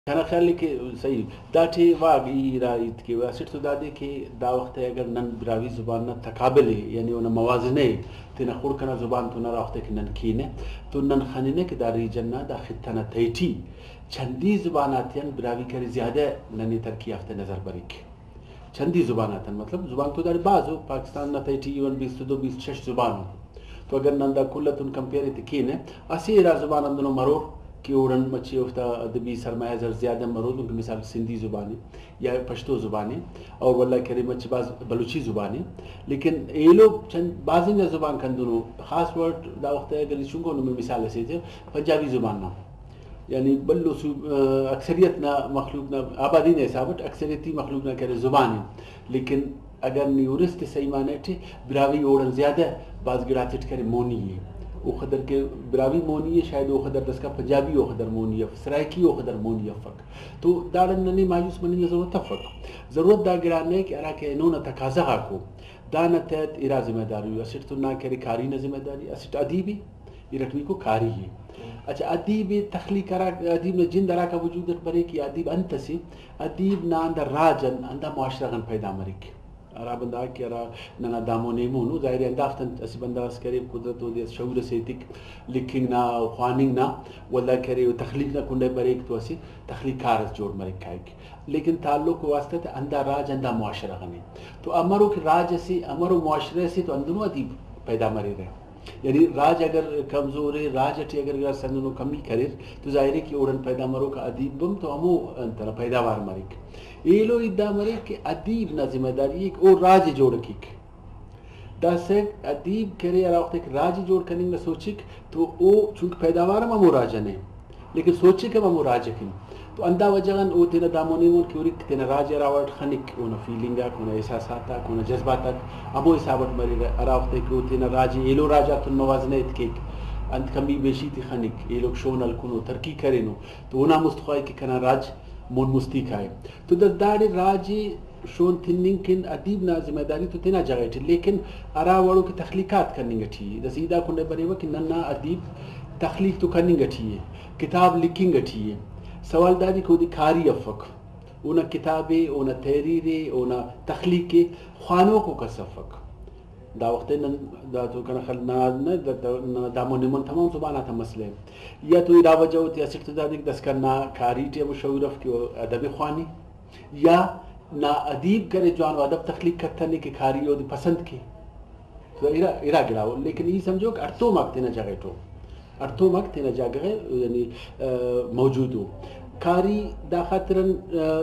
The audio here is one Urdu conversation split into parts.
كان خليك صحيح داتي واقعي رايت كي واسير تو دادي كي دا وقت اگر نن براوي زبان نا تقابل يعني اون موازنه تنا خور كنا زبان تو نرا وقت كي نن كينه تو نن خنينه كي دا ريجن نا دا خطنا تيتي چندی زباناتيان براوي كري زياده نني ترقي يافته نظر بريك چندی زباناتن مطلب زبان تو دار بازو پاکستان نا تيتي يون 22 26 زبان تو اگر نن دا كلتون كمپير تكينه اسی را زبان اندنو مرور کہ اڑن مچھی افتا ادبی سرمایہ زر زیادہ مرود کی مثال سندھی زبانی یا پشتو زبانی اور واللہ کریم مچھی باز بلوچی زبانی لیکن یہ لوگ چند بعضی نے زبان کندنو خاص ورڈ دا وقت ہے گلی چونکو میں مثال ایسے تھے پنجابی زبان نا یعنی بلو اکثریت نا مخلوق نا آبادی نے حسابت اکثریتی مخلوق نا کرے زبانی لیکن اگر نیورست صحیح مانے تھے براوی اوڑن زیادہ بعض گراچٹ کرے مونی ہے او خدر کے براوی مونی ہے شاید او خدر دس کا پنجابی او خدر مونی ہے سرائکی او خدر مونی ہے فق تو دارن ننی مایوس منی ضرورت فق ضرورت دا گرانے کہ ارا کہ انہوں نے تقاضا کو دانا تحت ارا ذمہ داری اسٹ تو نہ کرے کاری نہ ذمہ داری اسٹ ادیبی رٹوی کو کاری ہے اچھا ادیب تخلیق کرا ادیب نے جن درا کا وجود برے کہ ادیب انت سے ادیب نہ اندر راجن اندر معاشرہ گن پیدا مرک ارا بندہ کہ ارا نہ دامو نیمونو ظاہر اندافتن اس بندہ اس کرے قدرت ودی شعور سے تک لکھنگ نہ خواننگ نہ ولا کرے تخلیق نہ کنڈے بریک تو اسی تخلیق کار جوڑ مرک کھائے لیکن تعلق واسطے اندر راج اندر معاشرہ گنے تو امرو کہ راج سے امرو معاشرے سے تو اندنو ادیب پیدا مرے رہے یعنی راج اگر کمزور ہے راج اٹھی اگر سندنو کمی کرے تو ظاہر ہے کہ اوڑن پیدا مرو کا ادیب بم تو ہمو انتر پیداوار مرک یہ لو ادعا مرے کہ ادیب نہ ذمہ داری ایک اور راج جوڑ کیک دا سے ادیب کرے ارا وقت ایک راج جوڑ کرنے میں سوچک تو او چونکہ پیداوار ہمو راجن ہے لیکن سوچے کہ ہمو راج کن تو اندہ وجہن او تینا دامونی مون کی اوری تینا راج راوٹ خنک اونا فیلنگا اونا احساساتا اونا جذباتا ہمو حسابت مرے ارا وقت ایک او تینا راج ایلو راجاتن موازنہ اتکیک انت کمی بیشی تی خنک ایلوگ شونل کنو ترکی کرنو تو اونا مستخوائی کہ کنا راج مون مستی کھائے تو در داڑی راجی شون تھننگ کن ادیب نا ذمہ داری تو تینا جگہ تھی لیکن ارا وڑو کی تخلیقات کرنی گٹھی رسیدہ کنڈے بنے ہوا کہ ننا ادیب تخلیق تو کرنی گٹھی ہے کتاب لکھیں گٹھی ہے سوال داری کو دی کھاری افق اونا کتابیں اونا تحریریں اونا تخلیق خوانوں کو کا سفق دا وقت نن دا تو کنا خل نا دامو نمون تمام زبانات مسئلے یا تو ادا وجہ ہوتی اسٹ دا دیکھ دس کرنا کاری ٹی ابو شعورف کی ادب خوانی یا نا ادیب کرے جوان ادب تخلیق کرتا نہیں کہ کاری ہو دی پسند کی تو ارا گراو لیکن یہ سمجھو کہ ارتو مقتے نہ جگہ تو ارتو مقتے نہ جگہ یعنی موجود ہو کاری دا خاطرن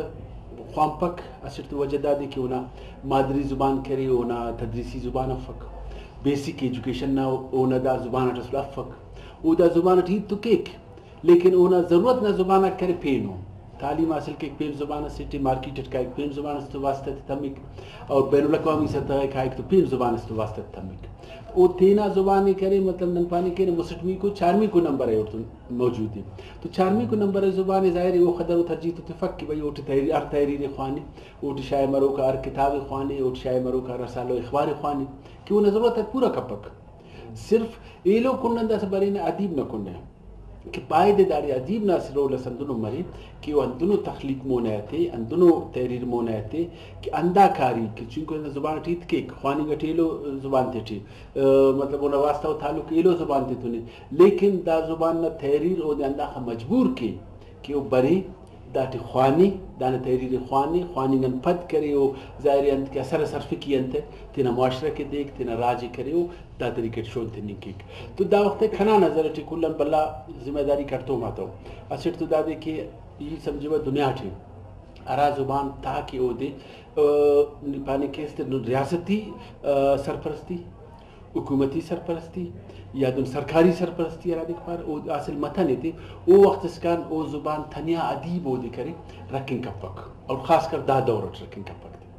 خوامپک اسٹ وجہ دا دی کہ اونا مادری زبان کرے اونا تدریسی زبان افق بیسک ایجوکیشن نہ اونا دا زبان رسول افق او دا زبان ٹھیک تو کیک لیکن اونا ضرورت نہ زبان کرے پینو تعلیم حاصل کے پین زبان سے مارکیٹ کا ایک پین زبان سے واسطہ تمک اور بین الاقوامی سطح کا ایک تو پین زبان سے واسطہ تمک او تینا زبان کرے مطلب نن پانی کے مسٹمی کو 4ویں کو نمبر ہے اور موجود ہے تو 4ویں کو نمبر ہے زبان ظاہر ہے وہ خدر و ترجیح تو تفق کہ بھئی اوٹ تحریر ار تحریر خوانی اوٹ شائع مرو کا ار کتاب خوانی اوٹ شائع مرو کا رسالہ اخبار خوانی کہ وہ ضرورت ہے پورا کپک صرف یہ لوگ کنن دا سے برینا ادیب نہ کنن کہ پائے داری ادیب ناصر رول سندنو مری کہ وہ اندنو تخلیق مونیتے اندنو تحریر مونیتے کہ اندہ کاری کہ چونکہ زبان ٹھیک کے خوانی گٹھیلو زبان تھی مطلب انہا واسطہ و تعلق ایلو زبان تھی تھی لیکن دا زبان نا تحریر او دے اندہ مجبور کی کہ وہ بری دا تی خوانی دا نا تحریر خوانی گن پد کرے وہ ظاہری انت کے اثر صرف کی انت تینا معاشرہ کے دیکھ تینا راجی کرے وہ دا طریقے شون تھی نکیک تو دا وقت کھنا نظر ٹی کلن بلا ذمہ داری کرتو ماتو اسٹ تو دا دے کہ یہ سمجھے وہ دنیا ٹھی ارا زبان تا کہ او دے پانے کیستے ریاستی سرپرستی حکومتی سرپرستی یا دن سرکاری سرپرستی ارا دیکھ پار او اصل متن تھی او وقت اسکان او زبان تھنیا ادیب او دے کرے رکھیں کپک اور خاص کر دا دورت رکھیں کپک